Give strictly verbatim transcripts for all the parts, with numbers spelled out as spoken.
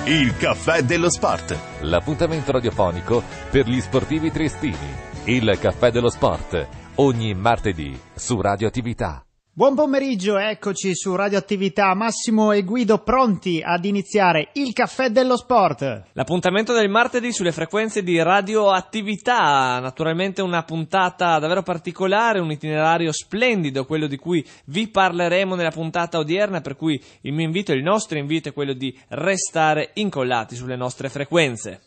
Il caffè dello sport. L'appuntamento radiofonico per gli sportivi triestini. Il caffè dello sport, ogni martedì su Radioattività. Buon pomeriggio, eccoci su Radioattività. Massimo e Guido pronti ad iniziare il caffè dello sport. L'appuntamento del martedì sulle frequenze di Radioattività, naturalmente una puntata davvero particolare, un itinerario splendido, quello di cui vi parleremo nella puntata odierna, per cui il mio invito, il nostro invito è quello di restare incollati sulle nostre frequenze.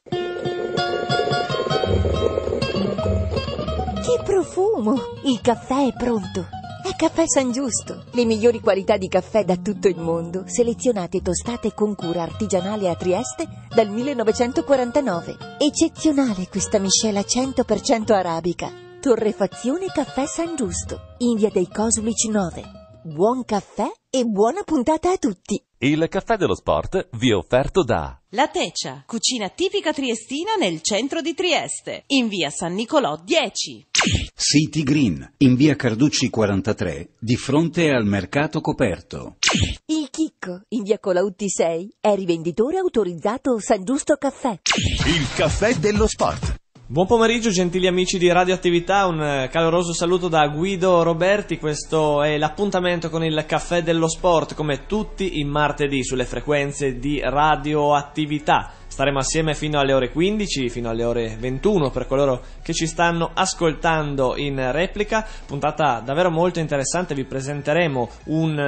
Che profumo! Il caffè è pronto! È Caffè San Giusto, le migliori qualità di caffè da tutto il mondo, selezionate e tostate con cura artigianale a Trieste dal millenovecentoquarantanove. Eccezionale questa miscela cento per cento arabica. Torrefazione Caffè San Giusto, in via dei Cosulici nove. Buon caffè e buona puntata a tutti! Il caffè dello sport vi è offerto da La Teccia, cucina tipica triestina nel centro di Trieste, in via San Nicolò dieci. City Green, in via Carducci quarantatré, di fronte al mercato coperto. Il Chicco, in via Colautti sei, è rivenditore autorizzato San Giusto Caffè. Il caffè dello sport. Buon pomeriggio gentili amici di Radioattività, un caloroso saluto da Guido Roberti. Questo è l'appuntamento con il caffè dello sport, come tutti i martedì sulle frequenze di Radioattività. Staremo assieme fino alle ore quindici, fino alle ore ventuno per coloro che ci stanno ascoltando in replica. Puntata davvero molto interessante, vi presenteremo un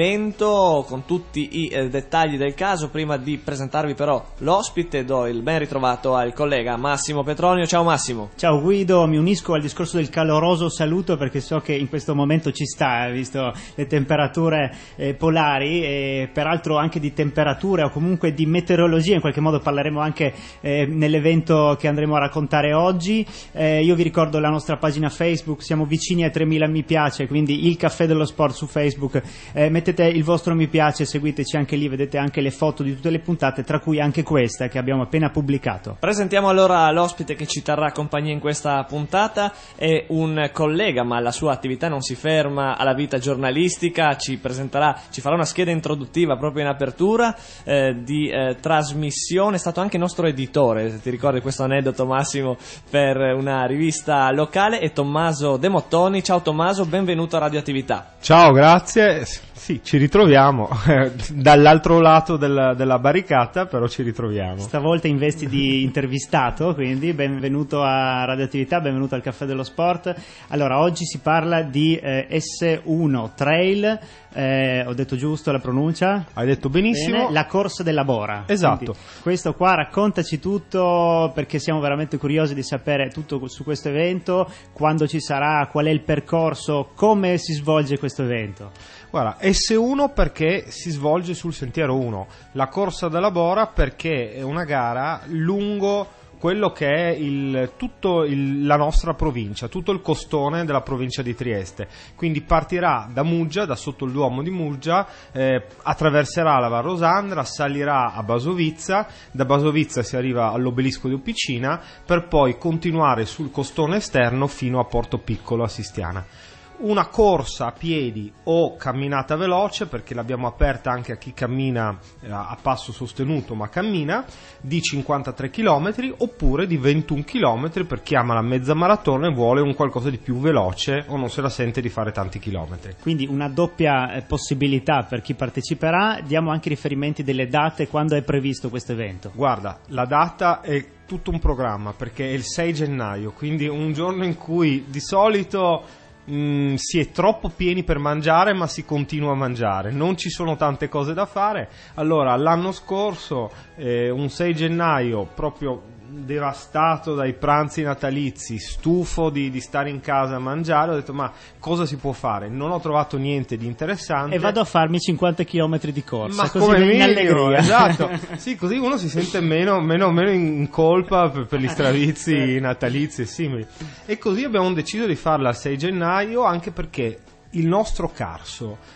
evento con tutti i eh, dettagli del caso. Prima di presentarvi però l'ospite, do il ben ritrovato al collega Massimo Petronio. Ciao Massimo. Ciao Guido, mi unisco al discorso del caloroso saluto perché so che in questo momento ci sta, visto le temperature eh, polari e peraltro anche di temperature o comunque di meteorologia, in qualche modo parleremo anche eh, nell'evento che andremo a raccontare oggi. Eh, io vi ricordo la nostra pagina Facebook, siamo vicini a tremila mi piace, quindi il caffè dello sport su Facebook. Eh, mettete il vostro mi piace, seguiteci anche lì, vedete anche le foto di tutte le puntate, tra cui anche questa che abbiamo appena pubblicato. Presentiamo allora l'ospite che ci terrà compagnia in questa puntata. È un collega, ma la sua attività non si ferma alla vita giornalistica. Ci presenterà, ci farà una scheda introduttiva proprio in apertura eh, di eh, trasmissione. È stato anche nostro editore, se ti ricordi questo aneddoto Massimo, per una rivista locale. E Tommaso De Mottoni. Ciao Tommaso, benvenuto a Radioattività. Ciao, grazie. Sì, ci ritroviamo dall'altro lato della, della barricata, però ci ritroviamo. Stavolta in vesti di intervistato, quindi benvenuto a Radioattività, benvenuto al Caffè dello Sport. Allora, oggi si parla di eh, S uno Trail, eh, ho detto giusto la pronuncia? Hai detto benissimo. Bene, la corsa della Bora. Esatto. Quindi, questo qua, raccontaci tutto, perché siamo veramente curiosi di sapere tutto su questo evento, quando ci sarà, qual è il percorso, come si svolge questo evento. Guarda, S uno perché si svolge sul Sentiero uno, la corsa della Bora perché è una gara lungo quello che è il, tutto il, la nostra provincia, tutto il costone della provincia di Trieste. Quindi partirà da Muggia, da sotto il Duomo di Muggia, eh, attraverserà la Val Rosandra, salirà a Basovizza, da Basovizza si arriva all'obelisco di Opicina per poi continuare sul costone esterno fino a Porto Piccolo a Sistiana. Una corsa a piedi o camminata veloce, perché l'abbiamo aperta anche a chi cammina eh, a passo sostenuto ma cammina, di cinquantatré chilometri oppure di ventuno chilometri per chi ama la mezza maratona e vuole un qualcosa di più veloce o non se la sente di fare tanti chilometri. Quindi una doppia eh, possibilità per chi parteciperà. Diamo anche riferimenti delle date, quando è previsto questo evento. Guarda, la data è tutto un programma perché è il sei gennaio, quindi un giorno in cui di solito Mm, si è troppo pieni per mangiare, ma si continua a mangiare, non ci sono tante cose da fare. Allora, l'anno scorso, eh, un sei gennaio, proprio devastato dai pranzi natalizi, stufo di, di stare in casa a mangiare, ho detto ma cosa si può fare? Non ho trovato niente di interessante e vado a farmi cinquanta chilometri di corsa, ma così come in minimo, allegria. esatto. Sì, così uno si sente meno, meno, meno in colpa per, per gli stravizi natalizi e simili. E così abbiamo deciso di farla il sei gennaio, anche perché il nostro Carso,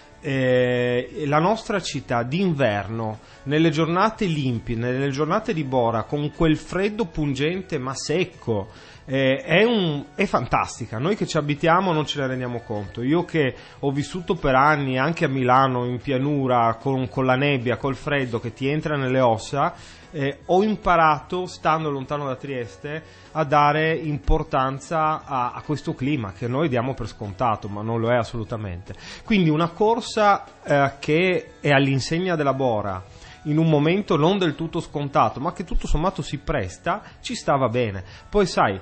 Eh, la nostra città d'inverno, nelle giornate limpide, nelle giornate di Bora, con quel freddo pungente ma secco, Eh, è, un, è fantastica, noi che ci abitiamo non ce ne rendiamo conto. Io che ho vissuto per anni anche a Milano in pianura con, con la nebbia, col freddo che ti entra nelle ossa, eh, ho imparato, stando lontano da Trieste, a dare importanza a, a questo clima che noi diamo per scontato, ma non lo è assolutamente. Quindi una corsa eh, che è all'insegna della Bora, in un momento non del tutto scontato, ma che tutto sommato si presta, ci stava bene. Poi sai,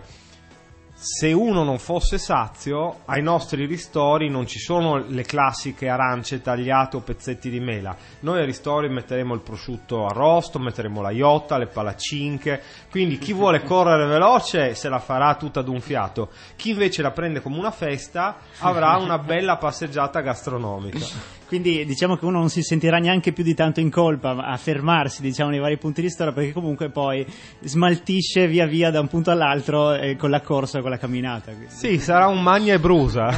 se uno non fosse sazio, ai nostri ristori non ci sono le classiche arance tagliate o pezzetti di mela. Noi ai ristori metteremo il prosciutto arrosto, metteremo la iotta, le palacinche, quindi chi vuole correre veloce se la farà tutta d'un fiato, chi invece la prende come una festa avrà una bella passeggiata gastronomica. Quindi diciamo che uno non si sentirà neanche più di tanto in colpa a fermarsi, diciamo, nei vari punti di storia, perché comunque poi smaltisce via via da un punto all'altro eh, con la corsa, con la camminata. Quindi. Sì, sarà un magna e brusa.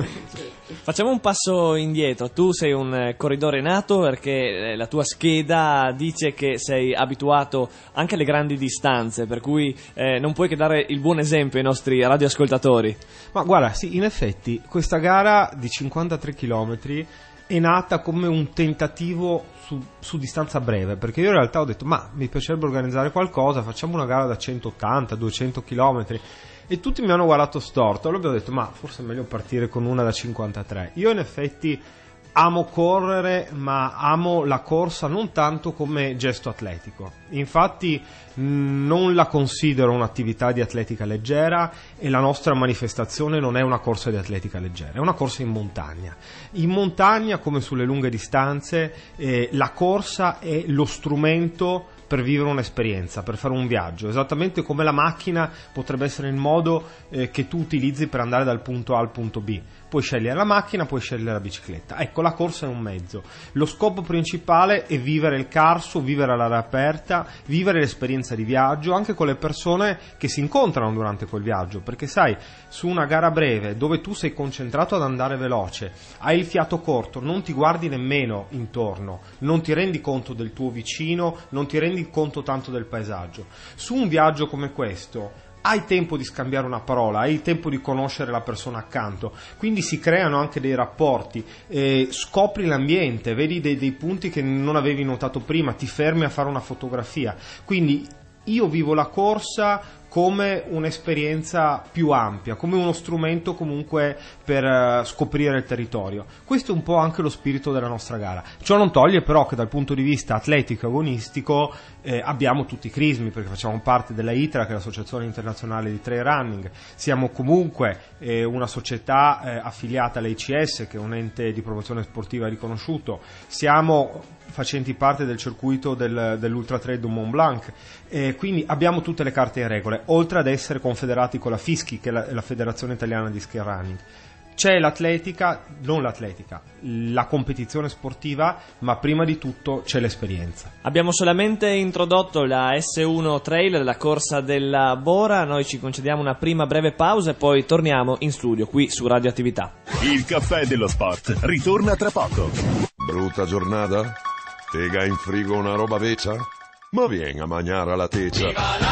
Facciamo un passo indietro. Tu sei un corridore nato perché la tua scheda dice che sei abituato anche alle grandi distanze, per cui eh, non puoi che dare il buon esempio ai nostri radioascoltatori. Ma guarda, sì, in effetti questa gara di cinquantatré chilometri è nata come un tentativo su, su distanza breve, perché io in realtà ho detto ma mi piacerebbe organizzare qualcosa, facciamo una gara da centottanta duecento chilometri, e tutti mi hanno guardato storto. Allora abbiamo detto ma forse è meglio partire con una da cinquantatré. Io in effetti amo correre, ma amo la corsa non tanto come gesto atletico. Infatti mh, non la considero un'attività di atletica leggera, e la nostra manifestazione non è una corsa di atletica leggera, è una corsa in montagna. In montagna, come sulle lunghe distanze, eh, la corsa è lo strumento per vivere un'esperienza, per fare un viaggio, esattamente come la macchina potrebbe essere il modo eh, che tu utilizzi per andare dal punto A al punto B. Puoi scegliere la macchina, puoi scegliere la bicicletta. Ecco, la corsa è un mezzo. Lo scopo principale è vivere il carso, vivere all'aria aperta, vivere l'esperienza di viaggio anche con le persone che si incontrano durante quel viaggio, perché sai, su una gara breve dove tu sei concentrato ad andare veloce, hai il fiato corto, non ti guardi nemmeno intorno, non ti rendi conto del tuo vicino, non ti rendi conto tanto del paesaggio. Su un viaggio come questo hai tempo di scambiare una parola, hai tempo di conoscere la persona accanto, quindi si creano anche dei rapporti, eh, scopri l'ambiente, vedi dei, dei punti che non avevi notato prima, ti fermi a fare una fotografia. Quindi io vivo la corsa come un'esperienza più ampia, come uno strumento comunque per uh, scoprire il territorio. Questo è un po' anche lo spirito della nostra gara. Ciò non toglie però che dal punto di vista atletico e agonistico eh, abbiamo tutti i crismi, perché facciamo parte della I T R A, che è l'Associazione Internazionale di Trail Running, siamo comunque eh, una società eh, affiliata all'A C S, che è un ente di promozione sportiva riconosciuto, siamo facenti parte del circuito del, dell'Ultra Trail du Mont Blanc, eh, quindi abbiamo tutte le carte in regole, oltre ad essere confederati con la FISCI, che è la, la Federazione Italiana di Ski Running. C'è l'atletica, non l'atletica, la competizione sportiva, ma prima di tutto c'è l'esperienza. Abbiamo solamente introdotto la S uno Trail, la corsa della Bora. Noi ci concediamo una prima breve pausa e poi torniamo in studio qui su Radioattività. Il caffè dello sport ritorna tra poco. Brutta giornata? Tega in frigo una roba vecchia? Ma vieni a mangiare alla teccia.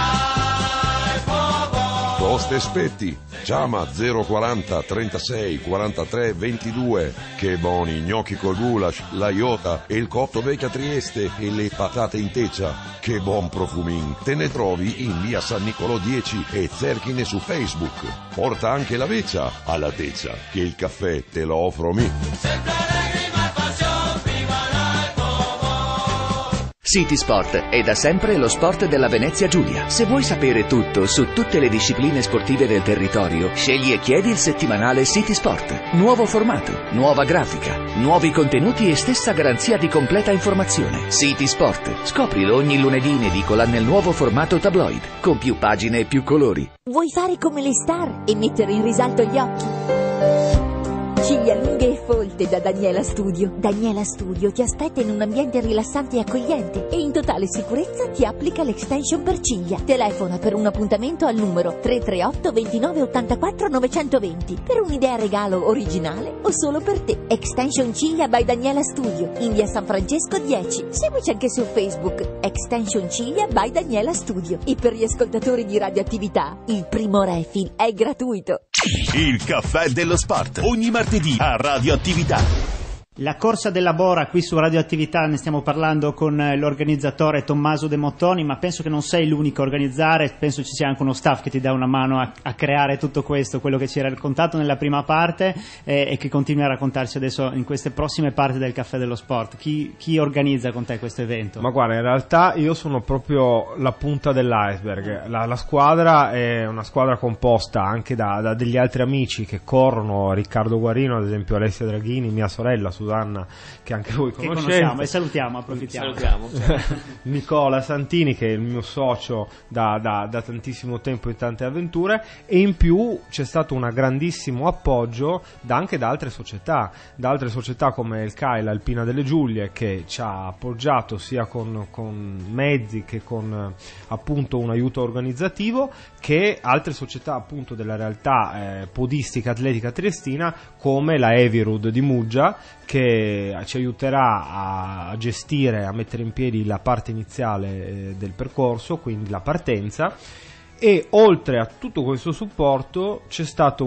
Toste Spetti, chiama zero quaranta trentasei quarantatré ventidue. Che buoni gnocchi col goulash, la iota e il cotto vecchia Trieste e le patate in teccia. Che buon profumin. Te ne trovi in via San Nicolò dieci e cerchine su Facebook. Porta anche la vecchia alla teccia, che il caffè te lo offro mi. City Sport è da sempre lo sport della Venezia Giulia. Se vuoi sapere tutto su tutte le discipline sportive del territorio, scegli e chiedi il settimanale City Sport. Nuovo formato, nuova grafica, nuovi contenuti e stessa garanzia di completa informazione. City Sport. Scoprilo ogni lunedì in edicola nel nuovo formato tabloid, con più pagine e più colori. Vuoi fare come le star e mettere in risalto gli occhi? Ciglia lunghe e folte da Daniela Studio. Daniela Studio ti aspetta in un ambiente rilassante e accogliente e in totale sicurezza ti applica l'extension per ciglia. Telefona per un appuntamento al numero tre tre otto ventinove ottantaquattro novecentoventi per un'idea regalo originale o solo per te. Extension ciglia by Daniela Studio in via San Francesco dieci. Seguici anche su Facebook Extension ciglia by Daniela Studio. E per gli ascoltatori di Radioattività il primo refill è gratuito. Il caffè dello sport, ogni martedì a Radioattività. La corsa della Bora qui su Radioattività, ne stiamo parlando con l'organizzatore Tommaso De Mottoni, ma penso che non sei l'unico a organizzare, penso ci sia anche uno staff che ti dà una mano a, a creare tutto questo, quello che ci era raccontato nella prima parte eh, e che continui a raccontarci adesso in queste prossime parti del Caffè dello Sport. Chi, chi organizza con te questo evento? Ma guarda, in realtà io sono proprio la punta dell'iceberg. La, la squadra è una squadra composta anche da, da degli altri amici che corrono, Riccardo Guarino, ad esempio Alessia Draghini, mia sorella Susanna, che anche voi che conoscete, conosciamo e salutiamo, approfittiamo. Salutiamo. Nicola Santini, che è il mio socio da, da, da tantissimo tempo in tante avventure, e in più c'è stato un grandissimo appoggio da, anche da altre società, da altre società come il C A I, l'Alpina delle Giulie, che ci ha appoggiato sia con, con mezzi che con appunto un aiuto organizzativo, che altre società appunto della realtà eh, podistica atletica triestina come la Evirud di Muggia, che ci aiuterà a gestire, a mettere in piedi la parte iniziale eh, del percorso, quindi la partenza. E oltre a tutto questo supporto c'è stato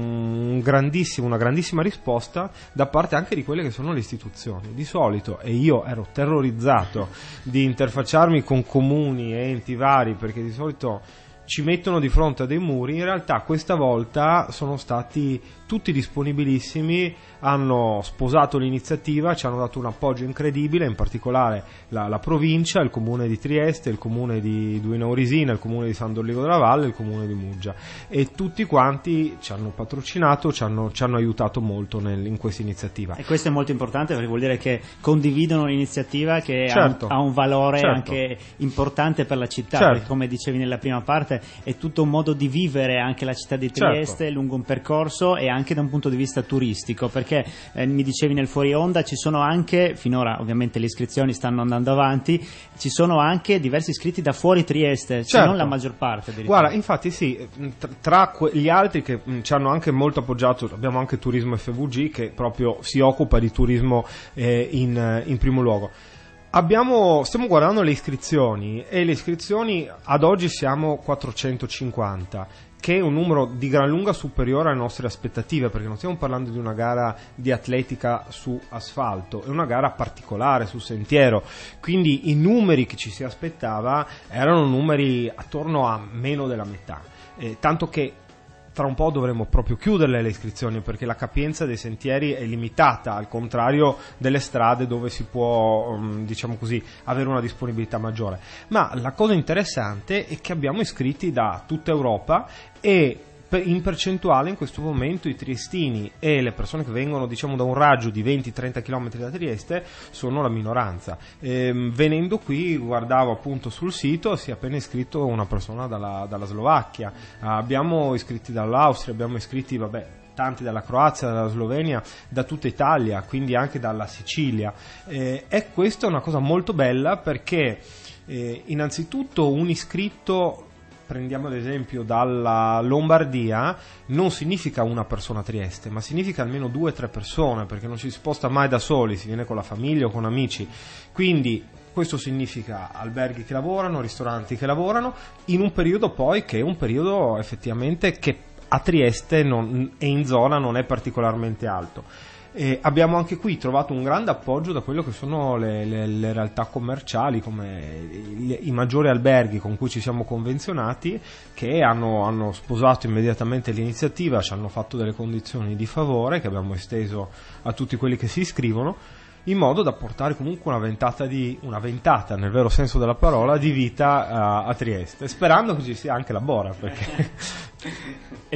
un grandissimo, una grandissima risposta da parte anche di quelle che sono le istituzioni. Di solito, e io ero terrorizzato di interfacciarmi con comuni e enti vari, perché di solito ci mettono di fronte a dei muri, in realtà questa volta sono stati tutti disponibilissimi, hanno sposato l'iniziativa, ci hanno dato un appoggio incredibile, in particolare la, la provincia, il comune di Trieste, il comune di Duino Aurisina, il comune di San Dolligo della Valle, il comune di Muggia, e tutti quanti ci hanno patrocinato, ci hanno, ci hanno aiutato molto nel, in questa iniziativa. E questo è molto importante perché vuol dire che condividono l'iniziativa, che certo, ha, un, ha un valore certo, anche importante per la città, certo, perché come dicevi nella prima parte è tutto un modo di vivere anche la città di Trieste, certo, lungo un percorso e anche da un punto di vista turistico, perché eh, mi dicevi nel fuori onda ci sono anche, finora ovviamente le iscrizioni stanno andando avanti, ci sono anche diversi iscritti da fuori Trieste, certo, se non la maggior parte. Guarda, infatti sì, tra, tra gli altri che mh, ci hanno anche molto appoggiato abbiamo anche Turismo F V G, che proprio si occupa di turismo eh, in, in primo luogo. Abbiamo, stiamo guardando le iscrizioni e le iscrizioni ad oggi siamo quattrocentocinquanta, che è un numero di gran lunga superiore alle nostre aspettative, perché non stiamo parlando di una gara di atletica su asfalto, è una gara particolare su sentiero, quindi i numeri che ci si aspettava erano numeri attorno a meno della metà, eh, tanto che tra un po' dovremo proprio chiuderle le iscrizioni, perché la capienza dei sentieri è limitata, al contrario delle strade dove si può, diciamo così, avere una disponibilità maggiore. Ma la cosa interessante è che abbiamo iscritti da tutta Europa e in percentuale in questo momento i triestini e le persone che vengono, diciamo, da un raggio di venti trenta chilometri da Trieste sono la minoranza. Ehm, venendo qui guardavo appunto sul sito, si è appena iscritto una persona dalla, dalla Slovacchia, abbiamo iscritti dall'Austria, abbiamo iscritti, vabbè, tanti dalla Croazia, dalla Slovenia, da tutta Italia, quindi anche dalla Sicilia. Eh, e questa è una cosa molto bella perché eh, innanzitutto un iscritto, prendiamo ad esempio dalla Lombardia, non significa una persona a Trieste, ma significa almeno due o tre persone, perché non ci si sposta mai da soli, si viene con la famiglia o con amici. Quindi questo significa alberghi che lavorano, ristoranti che lavorano, in un periodo poi che è un periodo effettivamente che a Trieste non, e in zona non è particolarmente alto. E abbiamo anche qui trovato un grande appoggio da quello che sono le, le, le realtà commerciali, come i, i maggiori alberghi con cui ci siamo convenzionati, che hanno, hanno sposato immediatamente l'iniziativa, ci hanno fatto delle condizioni di favore che abbiamo esteso a tutti quelli che si iscrivono, in modo da portare comunque una ventata, di, una ventata nel vero senso della parola, di vita a, a Trieste, sperando che ci sia anche la Bora, perché e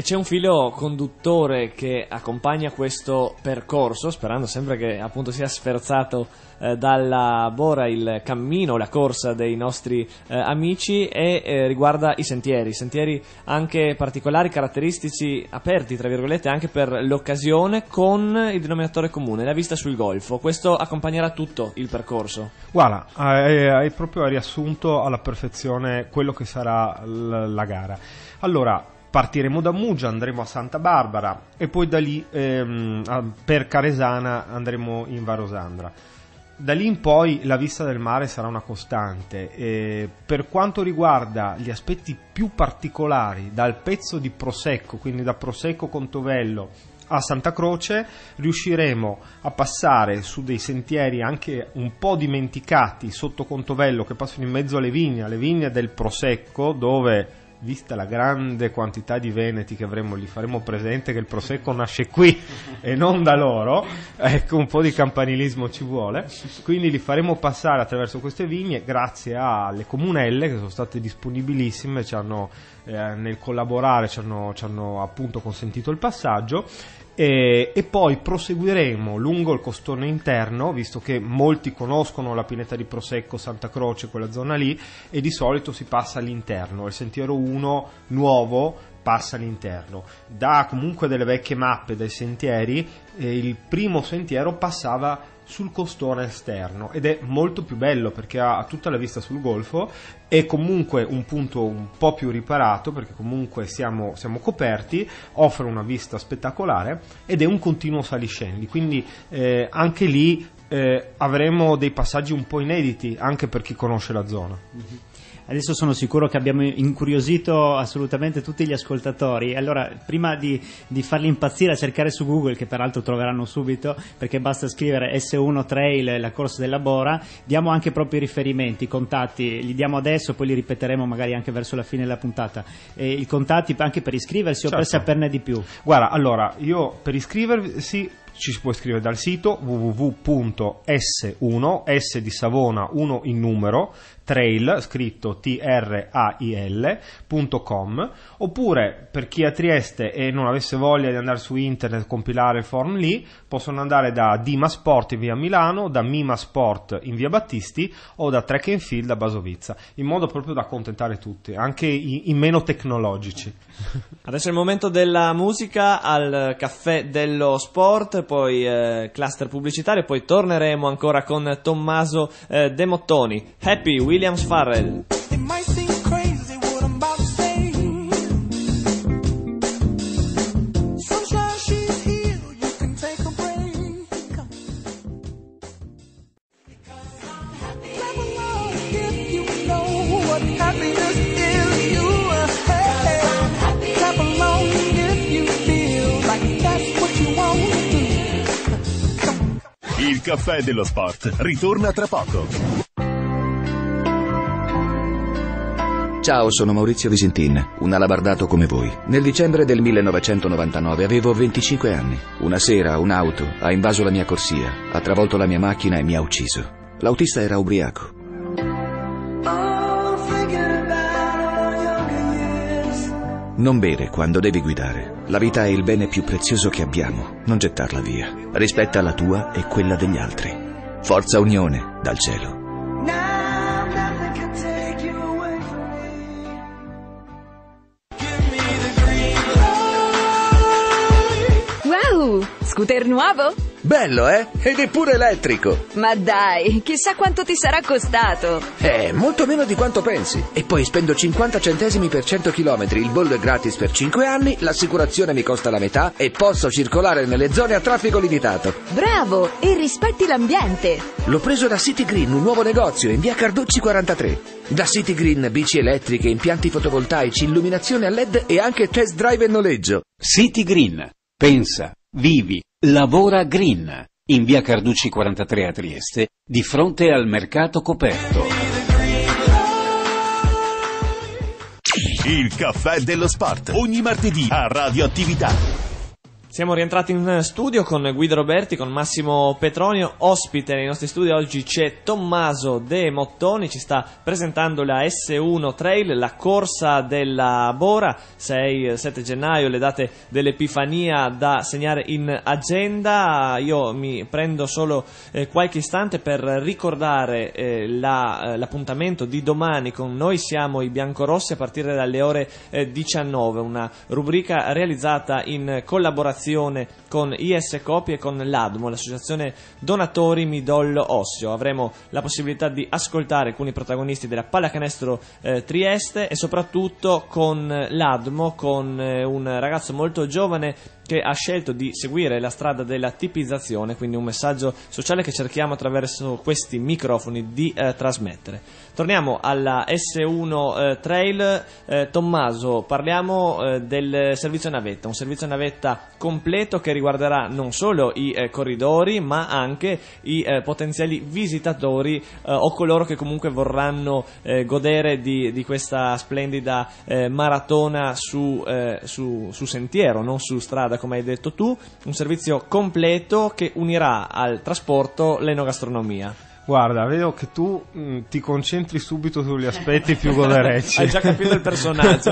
c'è un filo conduttore che accompagna questo percorso, sperando sempre che appunto sia sferzato eh, dalla Bora il cammino, la corsa dei nostri eh, amici, e eh, riguarda i sentieri, sentieri anche particolari, caratteristici, aperti tra virgolette anche per l'occasione, con il denominatore comune, la vista sul golfo. Questo accompagnerà tutto il percorso. Guarda, hai, hai proprio riassunto alla perfezione quello che sarà l- la gara. Allora, partiremo da Muggia, andremo a Santa Barbara e poi da lì ehm, per Caresana andremo in Varosandra. Da lì in poi la vista del mare sarà una costante. E per quanto riguarda gli aspetti più particolari, dal pezzo di Prosecco, quindi da Prosecco Contovello a Santa Croce, riusciremo a passare su dei sentieri anche un po' dimenticati sotto Contovello, che passano in mezzo alle vigne, alle vigne del Prosecco, dove, vista la grande quantità di veneti che avremo, gli faremo presente che il Prosecco nasce qui e non da loro, ecco, un po' di campanilismo ci vuole, quindi li faremo passare attraverso queste vigne grazie alle comunelle che sono state disponibilissime, ci hanno, eh, nel collaborare ci hanno, ci hanno appunto consentito il passaggio. E, e poi proseguiremo lungo il costone interno, visto che molti conoscono la pineta di Prosecco, Santa Croce, quella zona lì, e di solito si passa all'interno. Il sentiero uno nuovo passa all'interno. Da comunque delle vecchie mappe dei sentieri, eh, il primo sentiero passava sul costone esterno ed è molto più bello perché ha tutta la vista sul golfo, è comunque un punto un po' più riparato perché comunque siamo, siamo coperti, offre una vista spettacolare ed è un continuo saliscendi, quindi eh, anche lì eh, avremo dei passaggi un po' inediti anche per chi conosce la zona. Mm-hmm. Adesso sono sicuro che abbiamo incuriosito assolutamente tutti gli ascoltatori. Allora, prima di, di farli impazzire a cercare su Google, che peraltro troveranno subito, perché basta scrivere S uno Trail, la corsa della Bora, diamo anche proprio i riferimenti, i contatti, li diamo adesso, poi li ripeteremo magari anche verso la fine della puntata. E i contatti anche per iscriversi, certo, o per saperne di più. Guarda, allora, io per iscriversi ci si può iscrivere dal sito w w w punto s uno, S di Savona, uno in numero, trail, scritto T R A I L punto com, oppure per chi è a Trieste e non avesse voglia di andare su internet e compilare il form lì, possono andare da Dima Sport in via Milano, da Mima Sport in via Battisti o da Track and Field a Basovizza, in modo proprio da accontentare tutti, anche i, i meno tecnologici. Adesso è il momento della musica al Caffè dello Sport, poi eh, cluster pubblicitario, poi torneremo ancora con Tommaso eh, De Mottoni. Happy Williams Farrell. Il Caffè dello Sport ritorna tra poco. Ciao, sono Maurizio Visintin, un alabardato come voi. Nel dicembre del millenovecentonovantanove avevo venticinque anni. Una sera un'auto ha invaso la mia corsia, ha travolto la mia macchina e mi ha ucciso. L'autista era ubriaco. Non bere quando devi guidare. La vita è il bene più prezioso che abbiamo. Non gettarla via. Rispetta la tua e quella degli altri. Forza Unione, dal cielo. Wow, scooter nuovo? Bello, eh? Ed è pure elettrico. Ma dai, chissà quanto ti sarà costato. Eh, molto meno di quanto pensi. E poi spendo cinquanta centesimi per cento chilometri, il bollo è gratis per cinque anni, l'assicurazione mi costa la metà e posso circolare nelle zone a traffico limitato. Bravo, e rispetti l'ambiente. L'ho preso da City Green, un nuovo negozio in via Carducci quarantatré. Da City Green, bici elettriche, impianti fotovoltaici, illuminazione a L E D e anche test drive e noleggio. City Green. Pensa, vivi, lavora green. In via Carducci quarantatré a Trieste, di fronte al mercato coperto. Il Caffè dello Sport, ogni martedì a Radioattività. Siamo rientrati in studio con Guido Roberti, con Massimo Petronio. Ospite nei nostri studi oggi c'è Tommaso De Mottoni, ci sta presentando la S uno Trail, la corsa della Bora, sei sette gennaio, le date dell'Epifania da segnare in agenda. Io mi prendo solo eh, qualche istante per ricordare eh, la, eh, l'appuntamento di domani. Con noi siamo i biancorossi a partire dalle ore eh, diciannove, una rubrica realizzata in collaborazione con I S Copi e con l'Admo, l'associazione donatori midollo osseo. Avremo la possibilità di ascoltare alcuni protagonisti della pallacanestro eh, Trieste e soprattutto con l'Admo, con eh, un ragazzo molto giovane che ha scelto di seguire la strada della tipizzazione, quindi un messaggio sociale che cerchiamo attraverso questi microfoni di eh, trasmettere. Torniamo alla S uno eh, Trail. eh, Tommaso, parliamo eh, del servizio navetta, un servizio navetta completo che riguarderà non solo i eh, corridori ma anche i eh, potenziali visitatori eh, o coloro che comunque vorranno eh, godere di, di questa splendida eh, maratona su, eh, su, su sentiero, non su strada come hai detto tu, un servizio completo che unirà al trasporto l'enogastronomia. Guarda, vedo che tu mh, ti concentri subito sugli aspetti più goderecci. Hai già capito il personaggio.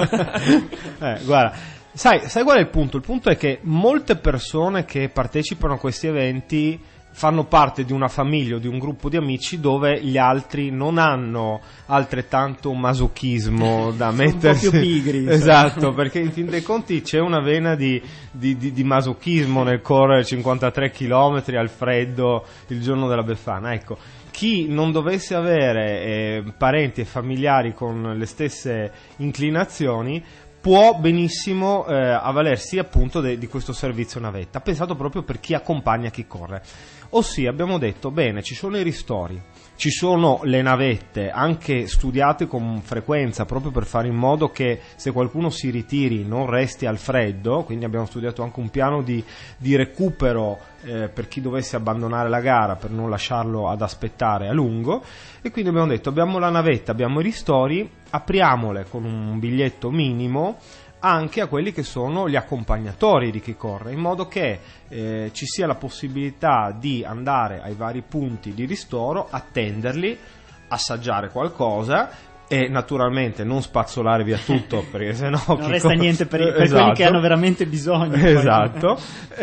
eh, guarda, sai, sai qual è il punto? Il punto è che molte persone che partecipano a questi eventi fanno parte di una famiglia o di un gruppo di amici dove gli altri non hanno altrettanto masochismo da mettersi, un po' più pigri. Esatto, perché in fin dei conti c'è una vena di, di, di, di masochismo nel correre cinquantatré chilometri al freddo il giorno della Befana. Ecco, chi non dovesse avere eh, parenti e familiari con le stesse inclinazioni può benissimo eh, avvalersi appunto de, di questo servizio navetta, pensato proprio per chi accompagna chi corre. Ossia, abbiamo detto, bene, ci sono i ristori, ci sono le navette, anche studiate con frequenza, proprio per fare in modo che se qualcuno si ritiri non resti al freddo, quindi abbiamo studiato anche un piano di, di recupero eh, per chi dovesse abbandonare la gara, per non lasciarlo ad aspettare a lungo, e quindi abbiamo detto, abbiamo la navetta, abbiamo i ristori, apriamole con un biglietto minimo anche a quelli che sono gli accompagnatori di chi corre, in modo che eh, ci sia la possibilità di andare ai vari punti di ristoro, attenderli, assaggiare qualcosa e naturalmente non spazzolare via tutto, perché sennò non resta co- niente per, per esatto. quelli che hanno veramente bisogno. Esatto.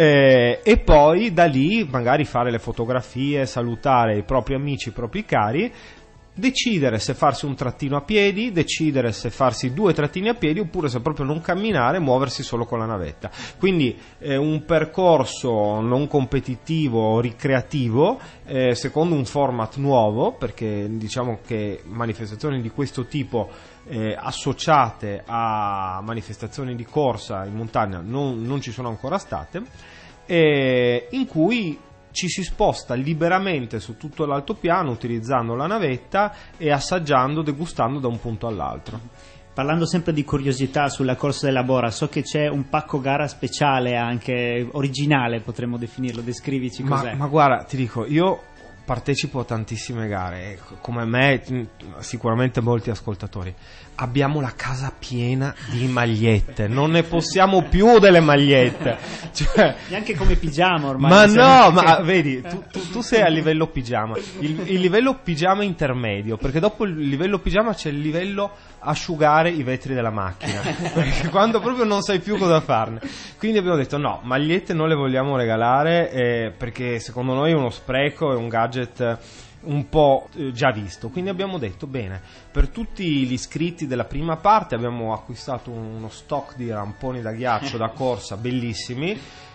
eh, e poi da lì magari fare le fotografie, salutare i propri amici, i propri cari, decidere se farsi un trattino a piedi, decidere se farsi due trattini a piedi oppure se proprio non camminare, muoversi solo con la navetta. Quindi eh, un percorso non competitivo, ricreativo, eh, secondo un format nuovo, perché diciamo che manifestazioni di questo tipo eh, associate a manifestazioni di corsa in montagna non, non ci sono ancora state, eh, in cui ci si sposta liberamente su tutto l'altopiano utilizzando la navetta e assaggiando, degustando da un punto all'altro. Parlando sempre di curiosità sulla corsa della Bora, so che c'è un pacco gara speciale, anche originale potremmo definirlo, descrivici cos'è. Ma, ma guarda, ti dico, io partecipo a tantissime gare, come me sicuramente molti ascoltatori. Abbiamo la casa piena di magliette, non ne possiamo più delle magliette, cioè, neanche come pigiama ormai. Ma no, ma che... vedi, tu, tu, tu sei a livello pigiama, il, il livello pigiama intermedio, perché dopo il livello pigiama c'è il livello asciugare i vetri della macchina, perché quando proprio non sai più cosa farne. Quindi abbiamo detto no, magliette non le vogliamo regalare, eh, perché secondo noi è uno spreco, è un gadget un po' eh, già visto. Quindi abbiamo detto bene, per tutti gli iscritti della prima parte abbiamo acquistato uno stock di ramponi da ghiaccio da corsa bellissimi,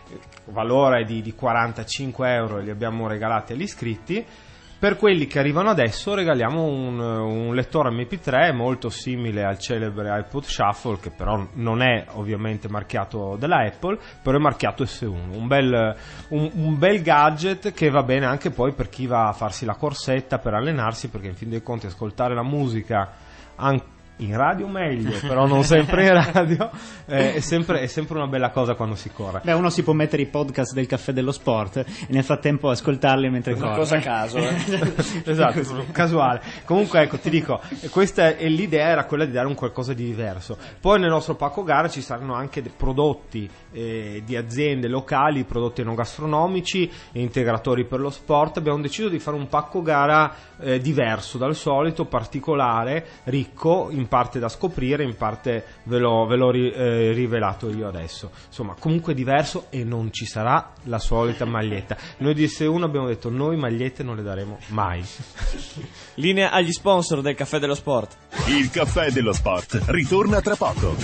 valore di, di quarantacinque euro, li abbiamo regalati agli iscritti. Per quelli che arrivano adesso regaliamo un, un lettore emme pi tre molto simile al celebre iPod Shuffle, che però non è ovviamente marchiato della Apple, però è marchiato S uno, un bel, un, un bel gadget che va bene anche poi per chi va a farsi la corsetta, per allenarsi, perché in fin dei conti ascoltare la musica anche in radio meglio, però non sempre in radio, eh, è, sempre, è sempre una bella cosa quando si corre. Beh, uno si può mettere i podcast del Caffè dello Sport e nel frattempo ascoltarli mentre una corre. Cosa a caso, eh. Esatto, casuale. Comunque ecco, ti dico, questa è l'idea, era quella di dare un qualcosa di diverso. Poi nel nostro pacco gara ci saranno anche dei prodotti eh, di aziende locali, prodotti enogastronomici e integratori per lo sport. Abbiamo deciso di fare un pacco gara eh, diverso dal solito, particolare, ricco, in parte da scoprire, in parte ve l'ho, ve l'ho ri, eh, rivelato io adesso. Insomma, comunque diverso, e non ci sarà la solita maglietta. Noi di S uno abbiamo detto: noi magliette non le daremo mai. Linea agli sponsor del Caffè dello Sport. Il Caffè dello Sport ritorna tra poco.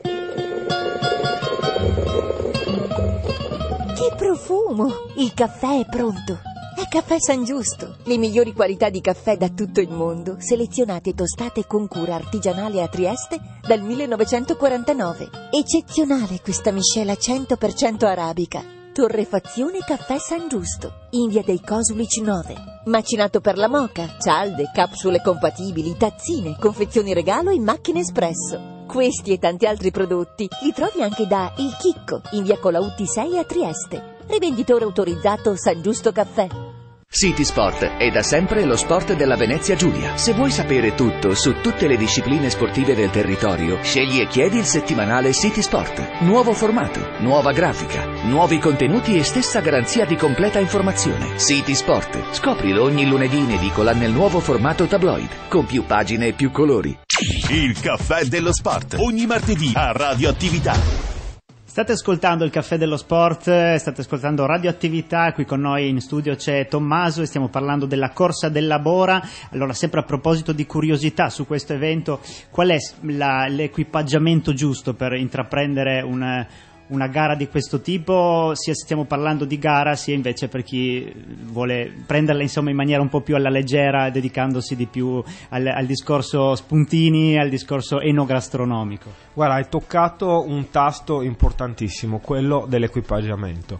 Che profumo! Il caffè è pronto! È Caffè San Giusto, le migliori qualità di caffè da tutto il mondo, selezionate e tostate con cura artigianale a Trieste dal millenovecentoquarantanove. Eccezionale questa miscela cento per cento arabica. Torrefazione Caffè San Giusto, in via dei Cosulici nove. Macinato per la moka, cialde, capsule compatibili, tazzine, confezioni regalo e macchine espresso. Questi e tanti altri prodotti li trovi anche da Il Chicco, in via Colautti sei a Trieste. Rivenditore autorizzato San Giusto Caffè. City Sport è da sempre lo sport della Venezia Giulia. Se vuoi sapere tutto su tutte le discipline sportive del territorio, scegli e chiedi il settimanale City Sport. Nuovo formato, nuova grafica, nuovi contenuti e stessa garanzia di completa informazione. City Sport. Scoprilo ogni lunedì in edicola nel nuovo formato tabloid, con più pagine e più colori. Il Caffè dello Sport, ogni martedì a Radioattività. State ascoltando il Caffè dello Sport, state ascoltando Radioattività, qui con noi in studio c'è Tommaso e stiamo parlando della Corsa della Bora. Allora, sempre a proposito di curiosità su questo evento, qual è la, l'equipaggiamento giusto per intraprendere una, una gara di questo tipo, sia stiamo parlando di gara sia invece per chi vuole prenderla insomma in maniera un po' più alla leggera, dedicandosi di più al, al discorso spuntini, al discorso enogastronomico? Guarda, hai toccato un tasto importantissimo, quello dell'equipaggiamento.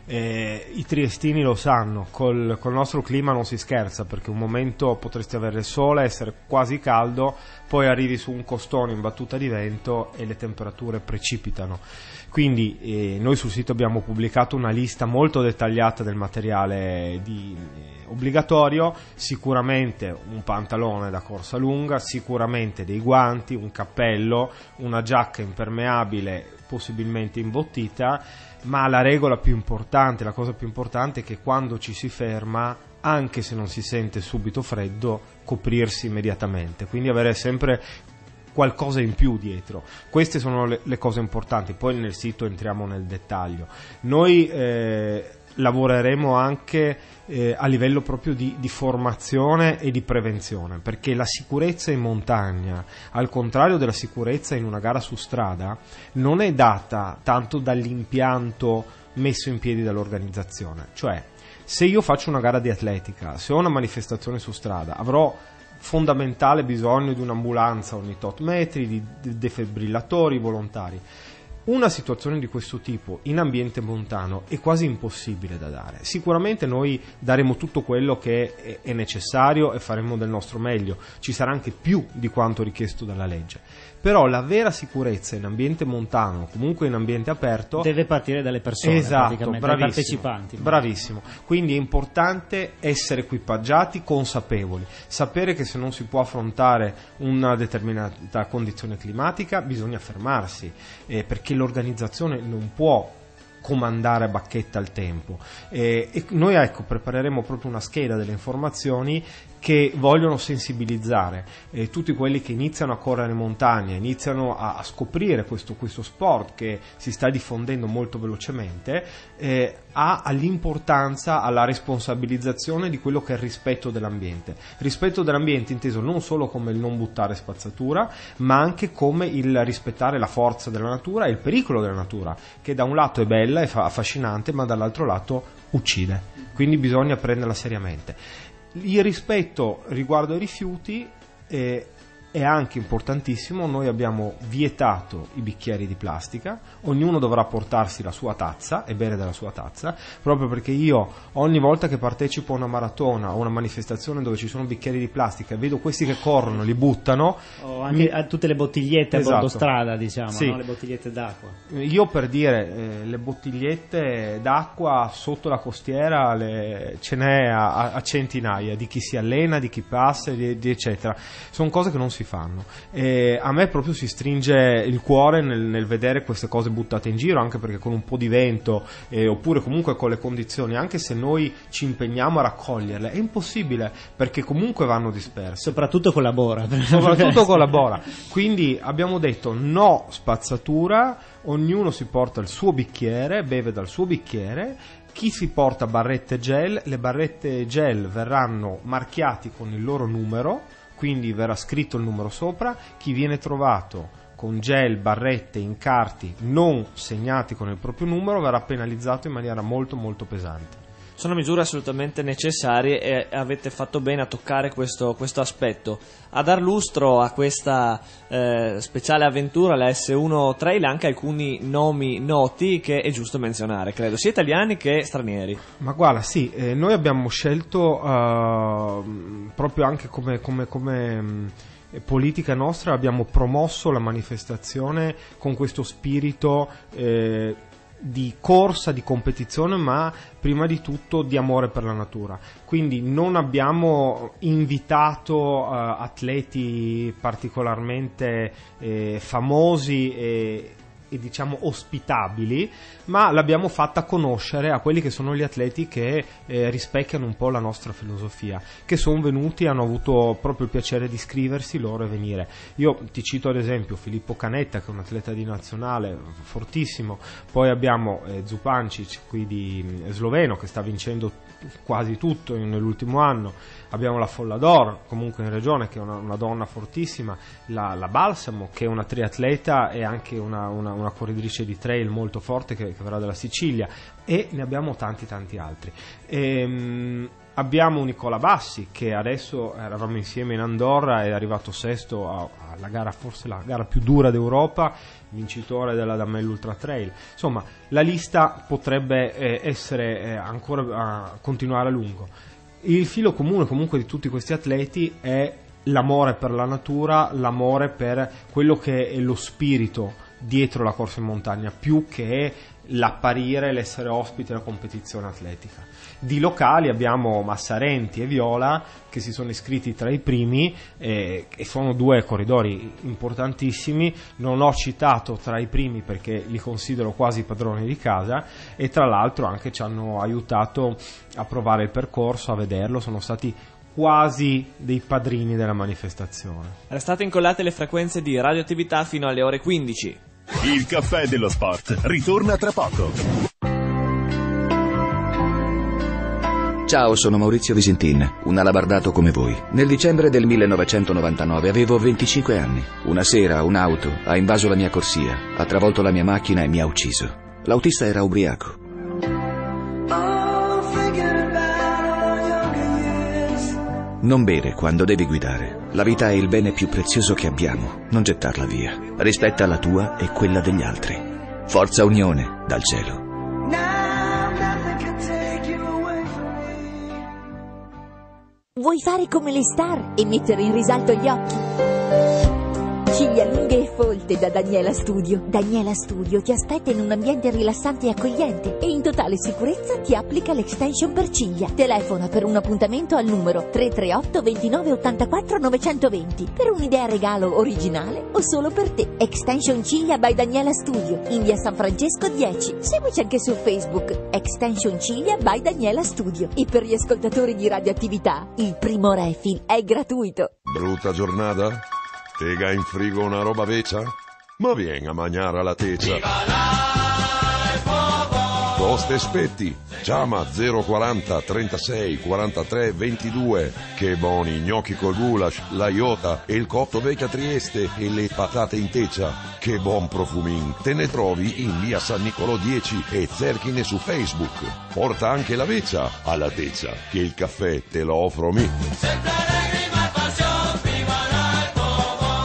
Eh, I triestini lo sanno, col, col nostro clima non si scherza, perché un momento potresti avere il sole, essere quasi caldo, poi arrivi su un costone in battuta di vento e le temperature precipitano. Quindi eh, noi sul sito abbiamo pubblicato una lista molto dettagliata del materiale di, eh, obbligatorio, sicuramente un pantalone da corsa lunga, sicuramente dei guanti, un cappello, una giacca impermeabile possibilmente imbottita, ma la regola più importante, la cosa più importante è che quando ci si ferma, anche se non si sente subito freddo, coprirsi immediatamente, quindi avere sempre qualcosa in più dietro. Queste sono le, le cose importanti, poi nel sito entriamo nel dettaglio. Noi eh, lavoreremo anche eh, a livello proprio di, di formazione e di prevenzione, perché la sicurezza in montagna, al contrario della sicurezza in una gara su strada, non è data tanto dall'impianto messo in piedi dall'organizzazione. Cioè, se io faccio una gara di atletica, se ho una manifestazione su strada, avrò fondamentale bisogno di un'ambulanza ogni tot metri, di defibrillatori volontari. Una situazione di questo tipo in ambiente montano è quasi impossibile da dare. Sicuramente noi daremo tutto quello che è necessario e faremo del nostro meglio, ci sarà anche più di quanto richiesto dalla legge, però la vera sicurezza in ambiente montano, comunque in ambiente aperto, deve partire dalle persone, esatto, praticamente, dai partecipanti. Bravissimo, quindi è importante essere equipaggiati, consapevoli, sapere che se non si può affrontare una determinata condizione climatica bisogna fermarsi, eh, perché l'organizzazione non può comandare a bacchetta il tempo, eh, e noi ecco prepareremo proprio una scheda delle informazioni che vogliono sensibilizzare eh, tutti quelli che iniziano a correre in montagna, iniziano a, a scoprire questo, questo sport che si sta diffondendo molto velocemente, eh, a, all'importanza, alla responsabilizzazione di quello che è il rispetto dell'ambiente. Rispetto dell'ambiente inteso non solo come il non buttare spazzatura, ma anche come il rispettare la forza della natura e il pericolo della natura, che da un lato è bella e affascinante, ma dall'altro lato uccide. Quindi bisogna prenderla seriamente. Il rispetto riguardo ai rifiuti eh, è anche importantissimo, noi abbiamo vietato i bicchieri di plastica, ognuno dovrà portarsi la sua tazza e bere dalla sua tazza, proprio perché io ogni volta che partecipo a una maratona o una manifestazione dove ci sono bicchieri di plastica e vedo questi che corrono, li buttano, o anche mi... a tutte le bottigliette esatto. a bordo strada, diciamo, sì. no? Le bottigliette d'acqua. Io per dire, eh, le bottigliette d'acqua sotto la costiera le... ce n'è a, a centinaia, di chi si allena, di chi passa, di, di eccetera. Sono cose che non si fanno. E a me proprio si stringe il cuore nel, nel vedere queste cose buttate in giro, anche perché con un po' di vento eh, oppure comunque con le condizioni, anche se noi ci impegniamo a raccoglierle, è impossibile, perché comunque vanno disperse. Soprattutto collabora. Soprattutto collabora. Quindi abbiamo detto no spazzatura, ognuno si porta il suo bicchiere, beve dal suo bicchiere. Chi si porta barrette gel, le barrette gel verranno marchiati con il loro numero, quindi verrà scritto il numero sopra. Chi viene trovato con gel, barrette, incarti non segnati con il proprio numero verrà penalizzato in maniera molto molto pesante. Sono misure assolutamente necessarie e avete fatto bene a toccare questo, questo aspetto. A dar lustro a questa eh, speciale avventura, la esse uno Trail, anche alcuni nomi noti che è giusto menzionare, credo, sia italiani che stranieri. Ma guarda, sì, eh, noi abbiamo scelto uh, proprio anche come... come, come mh, politica nostra, abbiamo promosso la manifestazione con questo spirito eh, di corsa, di competizione, ma prima di tutto di amore per la natura. Quindi non abbiamo invitato uh, atleti particolarmente eh, famosi e e diciamo ospitabili, ma l'abbiamo fatta conoscere a quelli che sono gli atleti che eh, rispecchiano un po' la nostra filosofia, che sono venuti, hanno avuto proprio il piacere di iscriversi loro e venire. Io ti cito ad esempio Filippo Canetta, che è un atleta di nazionale fortissimo, poi abbiamo eh, Zupancic qui di eh, sloveno, che sta vincendo quasi tutto nell'ultimo anno, abbiamo la Follador comunque in regione, che è una, una donna fortissima, la, la Balsamo, che è una triatleta e anche una, una, una corridrice di trail molto forte, che, che verrà dalla Sicilia, e ne abbiamo tanti tanti altri. Ehm, abbiamo Nicola Bassi, che adesso eravamo insieme in Andorra, è arrivato sesto alla gara, forse la gara più dura d'Europa, vincitore della Damel Ultra Trail. Insomma, la lista potrebbe eh, essere eh, ancora a continuare a lungo. Il filo comune comunque di tutti questi atleti è l'amore per la natura, l'amore per quello che è lo spirito dietro la corsa in montagna, più che l'apparire, l'essere ospite della competizione atletica. Di locali abbiamo Massarenti e Viola, che si sono iscritti tra i primi eh, e sono due corridori importantissimi. Non ho citato tra i primi perché li considero quasi padroni di casa, e tra l'altro anche ci hanno aiutato a provare il percorso, a vederlo, sono stati quasi dei padrini della manifestazione. Restate incollate le frequenze di radioattività fino alle ore quindici. Il caffè dello sport ritorna tra poco. Ciao, sono Maurizio Visintin, un alabardato come voi. Nel dicembre del millenovecentonovantanove avevo venticinque anni. Una sera un'auto ha invaso la mia corsia, ha travolto la mia macchina e mi ha ucciso. L'autista era ubriaco. Non bere quando devi guidare. La vita è il bene più prezioso che abbiamo. Non gettarla via. Rispetta la tua e quella degli altri. Forza Unione dal cielo. Vuoi fare come le star e mettere in risalto gli occhi? Ciglia lunghe e folte da Daniela Studio. Daniela Studio ti aspetta in un ambiente rilassante e accogliente e in totale sicurezza ti applica l'extension per ciglia. Telefona per un appuntamento al numero tre tre otto ventinove ottantaquattro novecentoventi per un'idea regalo originale o solo per te. Extension ciglia by Daniela Studio in via San Francesco dieci. Seguici anche su Facebook, Extension ciglia by Daniela Studio. E per gli ascoltatori di Radioattività, il primo refill è gratuito. Brutta giornata? Tega in frigo una roba vecchia? Ma vieni a mangiare alla teccia. Toste e spetti. Chiama zero quaranta trentasei quarantatré ventidue. Che buoni gnocchi col goulash, la iota e il cotto vecchia Trieste e le patate in teccia. Che buon profumin. Te ne trovi in via San Nicolò dieci e cerchine su Facebook. Porta anche la vecchia alla teccia, che il caffè te lo offro mi.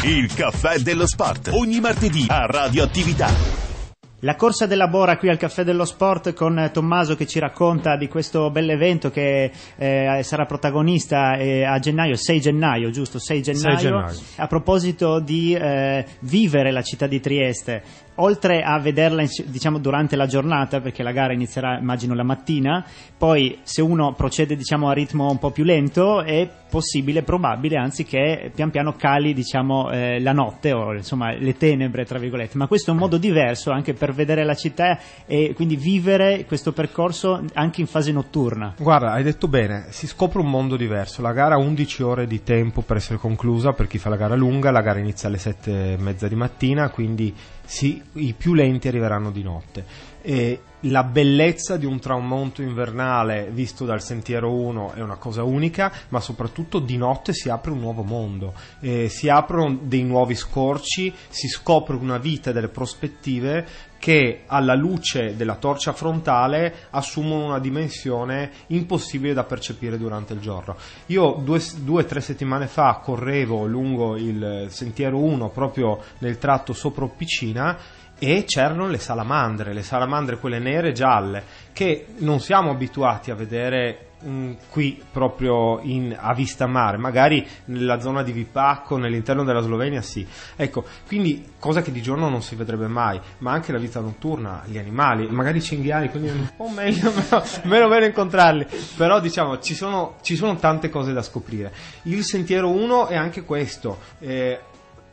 Il caffè dello sport, ogni martedì a Radioattività. La corsa della Bora qui al Caffè dello Sport con Tommaso che ci racconta di questo bell'evento che eh, sarà protagonista eh, a gennaio, sei gennaio, giusto? sei gennaio. sei gennaio. A proposito di eh, vivere la città di Trieste, oltre a vederla diciamo durante la giornata, perché la gara inizierà immagino la mattina, poi se uno procede diciamo a ritmo un po' più lento è possibile, probabile anzi che pian piano cali diciamo eh, la notte o insomma le tenebre tra virgolette, ma questo è un modo diverso anche per vedere la città e quindi vivere questo percorso anche in fase notturna. Guarda, hai detto bene, si scopre un mondo diverso. La gara ha undici ore di tempo per essere conclusa per chi fa la gara lunga, la gara inizia alle sette e mezza di mattina, quindi sì, i più lenti arriveranno di notte. E la bellezza di un tramonto invernale visto dal Sentiero uno è una cosa unica, ma soprattutto di notte si apre un nuovo mondo, e si aprono dei nuovi scorci, si scopre una vita e delle prospettive che alla luce della torcia frontale assumono una dimensione impossibile da percepire durante il giorno. Io due o tre settimane fa correvo lungo il Sentiero uno proprio nel tratto sopra Oppicina e c'erano le salamandre, le salamandre quelle nere e gialle, che non siamo abituati a vedere mh, qui proprio in, a vista mare, magari nella zona di Vipacco, nell'interno della Slovenia sì. Ecco, quindi cosa che di giorno non si vedrebbe mai, ma anche la vita notturna, gli animali, magari i cinghiali, quindi è un po' meglio, meno, meno meno incontrarli, però diciamo ci sono, ci sono tante cose da scoprire. Il Sentiero uno è anche questo, eh,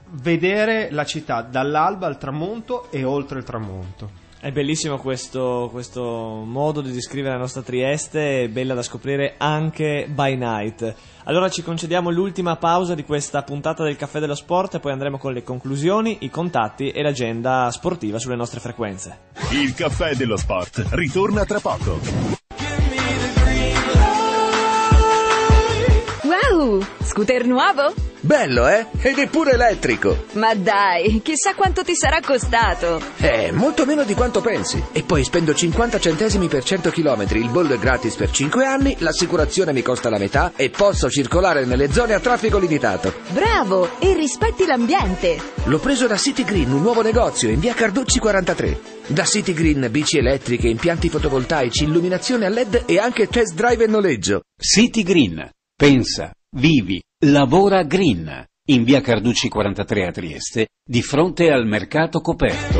vedere la città dall'alba al tramonto e oltre il tramonto. È bellissimo questo, questo modo di descrivere la nostra Trieste, è bella da scoprire anche by night. Allora ci concediamo l'ultima pausa di questa puntata del Caffè dello Sport e poi andremo con le conclusioni, i contatti e l'agenda sportiva sulle nostre frequenze. Il Caffè dello Sport ritorna tra poco. Wow, scooter nuovo? Bello, eh? Ed è pure elettrico. Ma dai, chissà quanto ti sarà costato. Eh, molto meno di quanto pensi. E poi spendo cinquanta centesimi per cento chilometri, il bollo è gratis per cinque anni, l'assicurazione mi costa la metà e posso circolare nelle zone a traffico limitato. Bravo, e rispetti l'ambiente. L'ho preso da City Green, un nuovo negozio in via Carducci quarantatré. Da City Green, bici elettriche, impianti fotovoltaici, illuminazione a L E D e anche test drive e noleggio. City Green. Pensa, vivi, lavora green. In via Carducci quarantatré a Trieste, di fronte al mercato coperto.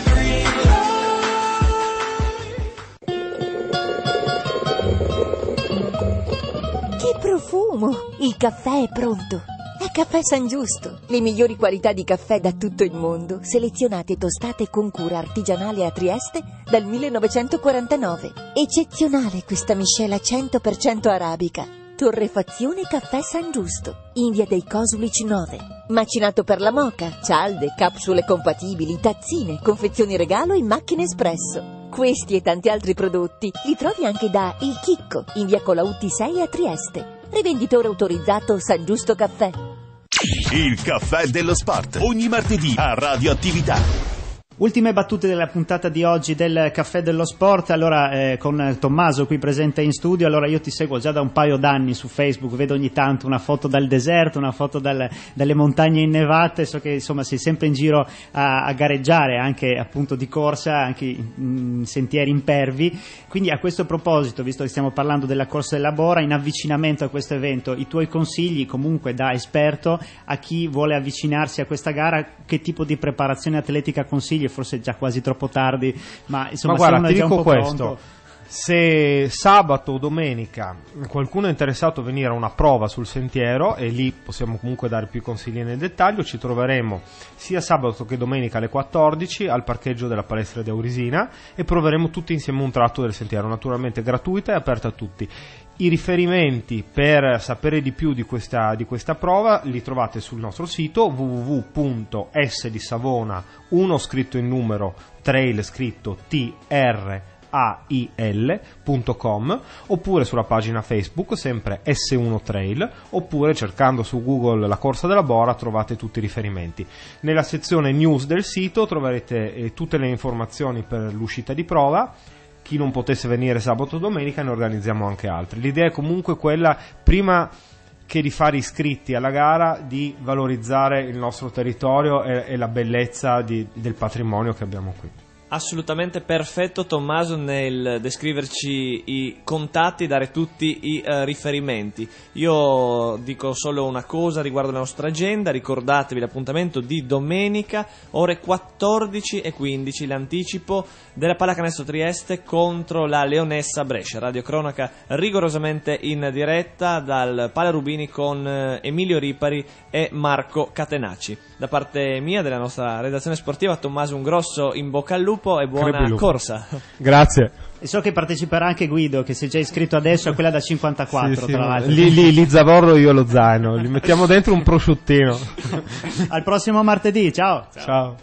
Che profumo! Il caffè è pronto. È Caffè San Giusto. Le migliori qualità di caffè da tutto il mondo, selezionate e tostate con cura artigianale a Trieste dal millenovecentoquarantanove. Eccezionale questa miscela cento per cento arabica. Torrefazione Caffè San Giusto, in via dei Cosulici nove. Macinato per la moka, cialde, capsule compatibili, tazzine, confezioni regalo e macchine espresso. Questi e tanti altri prodotti li trovi anche da Il Chicco, in via Colautti sei a Trieste. Rivenditore autorizzato San Giusto Caffè. Il Caffè dello Sport, ogni martedì a Radioattività. Ultime battute della puntata di oggi del Caffè dello Sport, allora eh, con Tommaso qui presente in studio. Allora io ti seguo già da un paio d'anni su Facebook, vedo ogni tanto una foto dal deserto, una foto dal, dalle montagne innevate, so che insomma sei sempre in giro a, a gareggiare anche appunto di corsa, anche in, in sentieri impervi, quindi a questo proposito, visto che stiamo parlando della corsa della Bora, in avvicinamento a questo evento, i tuoi consigli comunque da esperto a chi vuole avvicinarsi a questa gara, che tipo di preparazione atletica consigli? Forse è già quasi troppo tardi, ma insomma, ma guarda, se uno ti è già dico un po' questo, pronto. Se sabato o domenica qualcuno è interessato a venire a una prova sul sentiero, e lì possiamo comunque dare più consigli nel dettaglio, ci troveremo sia sabato che domenica alle quattordici al parcheggio della palestra di Aurisina e proveremo tutti insieme un tratto del sentiero, naturalmente gratuita e aperta a tutti. I riferimenti per sapere di più di questa, di questa prova li trovate sul nostro sito w w w punto s di Savona uno scritto in numero trail scritto T R A I L punto com, oppure sulla pagina Facebook sempre S uno Trail, oppure cercando su Google la corsa della Bora trovate tutti i riferimenti. Nella sezione news del sito troverete eh, tutte le informazioni per l'uscita di prova. Chi non potesse venire sabato o domenica ne organizziamo anche altri. L'idea è comunque quella, prima che di fare iscritti alla gara di valorizzare il nostro territorio e, e la bellezza di, del patrimonio che abbiamo qui. Assolutamente perfetto Tommaso nel descriverci i contatti, dare tutti i uh, riferimenti. Io dico solo una cosa riguardo la nostra agenda: ricordatevi l'appuntamento di domenica ore quattordici e quindici, l'anticipo della Pallacanestro Trieste contro la Leonessa Brescia, radiocronaca rigorosamente in diretta dal Pala Rubini con uh, Emilio Ripari e Marco Catenacci. Da parte mia, della nostra redazione sportiva, Tommaso, un grosso in bocca al lupo e buona corsa. Grazie. E so che parteciperà anche Guido, che si è già iscritto adesso a quella da cinquantaquattro, sì, sì, tra l'altro. Lì, lì, lì zavorro io lo zaino, gli mettiamo dentro un prosciuttino. Al prossimo martedì, ciao. Ciao. Ciao.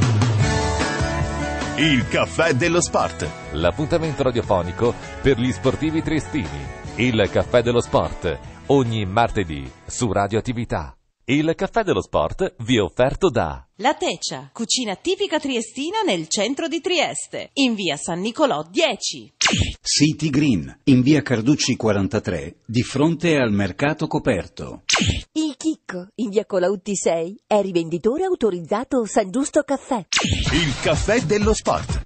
Il caffè dello sport. L'appuntamento radiofonico per gli sportivi triestini. Il caffè dello sport, ogni martedì su Radioattività. Il caffè dello sport vi è offerto da La Teccia, cucina tipica triestina nel centro di Trieste, in via San Nicolò dieci. City Green, in via Carducci quarantatré, di fronte al mercato coperto. Il Chicco, in via Colautti sei, è rivenditore autorizzato San Giusto Caffè. Il caffè dello sport.